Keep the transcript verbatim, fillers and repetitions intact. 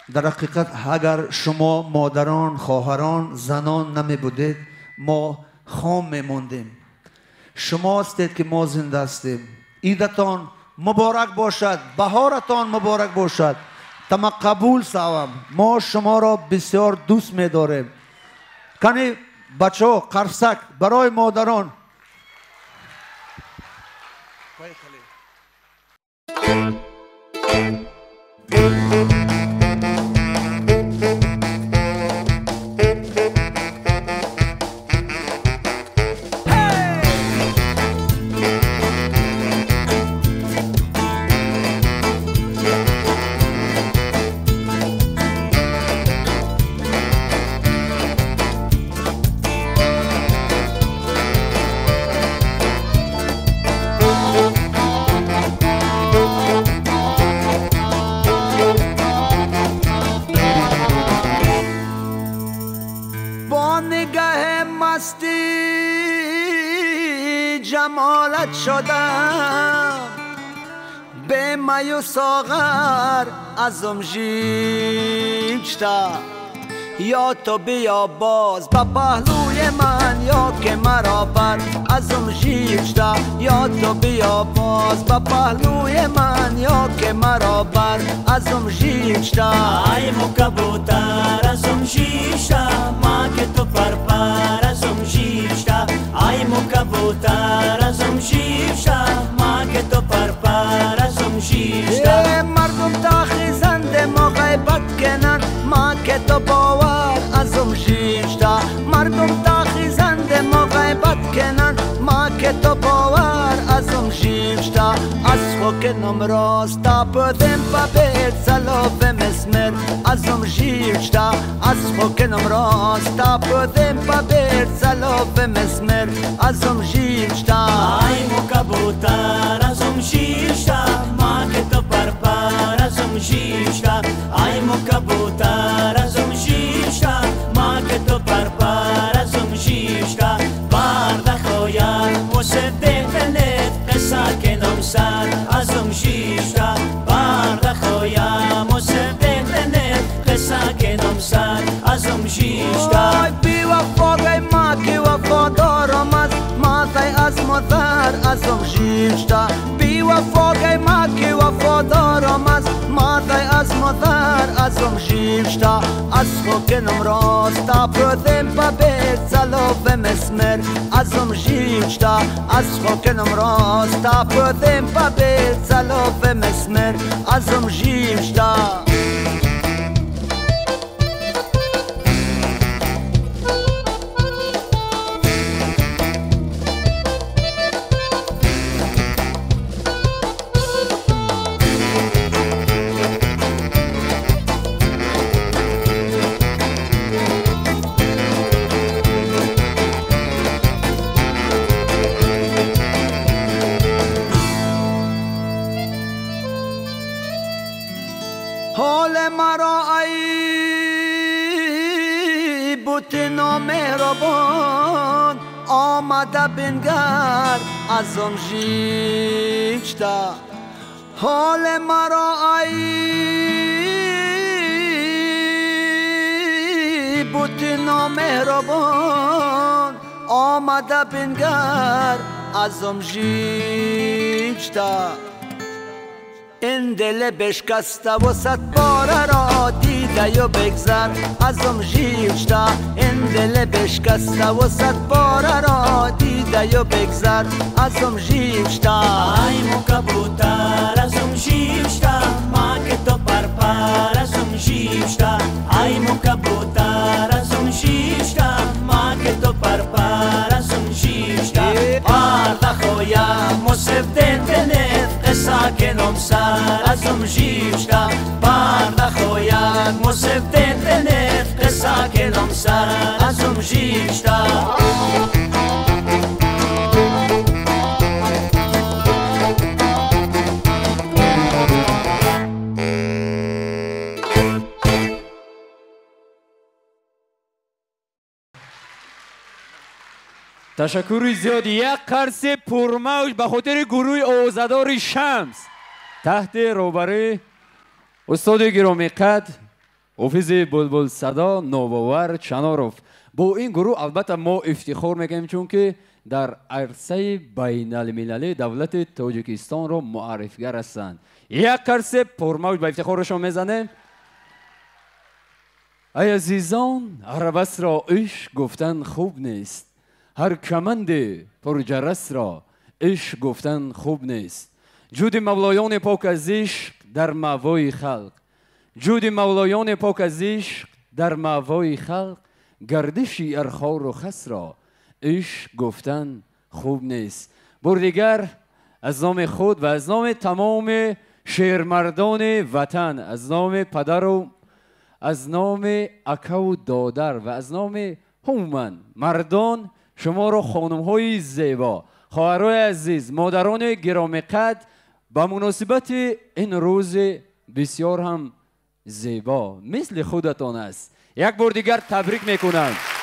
در حقیقت اگر شما مادران، خواهران، زنان نمی بودید ما خام می موندیم. شما هستید که ما زنده هستیم. عیدتان مبارک باشد، بهارتان مبارک باشد. تما قبول سوام. ما شما را بسیار دوست می داریم. کنی بچه ها قرصک برای مادران. جمالت شدم به میو ساغر ازم ژیچتا یا تو بیا باز با پهلوی من یا که مرا بر ازم ژیچتا یا تو بیا باز با پهلوی من یا که مرا بر ازم ژیچتا ای مو کبوتر ازم ژیچتا ما که تو پر پر ازم ژیچتا ای مو کبوتر ازم ژیچتا ما که تو پر پر ازم ژیچتا مردم تا خیزند ما غیبت کنن ما که تو باور ازم ژیچتا مردم تا خیزند ما غیبت کنن ما که تو باور ازم ژیچتا از خوکنم راستا پدم با بیت سلاف مسمر ازم ژیچتا از خوکنم راستا پدم با بیت سلاف مسمر ازم ژیچتا ای مو کبوتر ازم ژیچتا ما که تو پر پر ازم ژیچتا ای مو کبوتر ازم ژیچتا ما که تو پر پر ازم ژیچتا برد خویان مصدق دلت قصه کنم سر ازم ژیچتا برد خویان مصدق دلت قصه کنم سر ازم ژیچتا بی وفا گی ما که وفادارم از ماتی از مادر ازم ژیچتا بی وفا گی ما که وفادارم از ماتی از مادر ازم ژیچتا از خوکنم راستا پردم با بیت سلاف مسمر ازم ژیچتا از خوکنم راستا پردم با بیت سلاف مسمر ازم ژیچتا حال مرا ای بوت نامهربان آمده بنگر ازم ژیچتا حال مرا ای بوت نامهربان آمده بنگر ازم ژیچتا این دل بشکسته و صد باره را دیده و بگذر ازم ژیچتا این دل بشکسته و صد باره را دیده و بگذر ازم ژیچتا ای مو کبوتر ازم ژیچتا ما که تو پر پر ازم ژیچتا ای مو کبوتر ازم ژیچتا ما که تو پر پر ازم ژیچتا آرد خویم مصف دلت قصه کنم سر ازم ژیچتا برد خویم مصف دلت قصه کنم سر ازم ژیچتا تشکر زیادی. یک قرص پرموج به خاطر گروه آوازدار شمس تحت روبروی استاد گرامی قدر حافظ بلبل صدا نوباور چناروف. با این گروه البته ما افتخار میکنیم چون که در عرصه بین المللی دولت تاجیکستان رو معرفیگر هستند. یک قرص پرموج به افتخارشون میزنه. ای عزیزان، عربس را عشق گفتن خوب نیست، هر کمند پرجرس را عشق گفتن خوب نیست. جود مولایان پاک از عشق در مأوای خلق، جود مولایان پاک از عشق در مأوای خلق، گردشی ارخار و خس را عشق گفتن خوب نیست. بار دیگر از نام خود و از نام تمام شهرمردان وطن، از نام پدر و از نام اکا و دادر و از نام همون مردان شما را خانم های زیبا، خواهرای عزیز، مادران گرامی قدر به مناسبت این روز بسیار هم زیبا مثل خودتان است یک بار دیگر تبریک میکنم.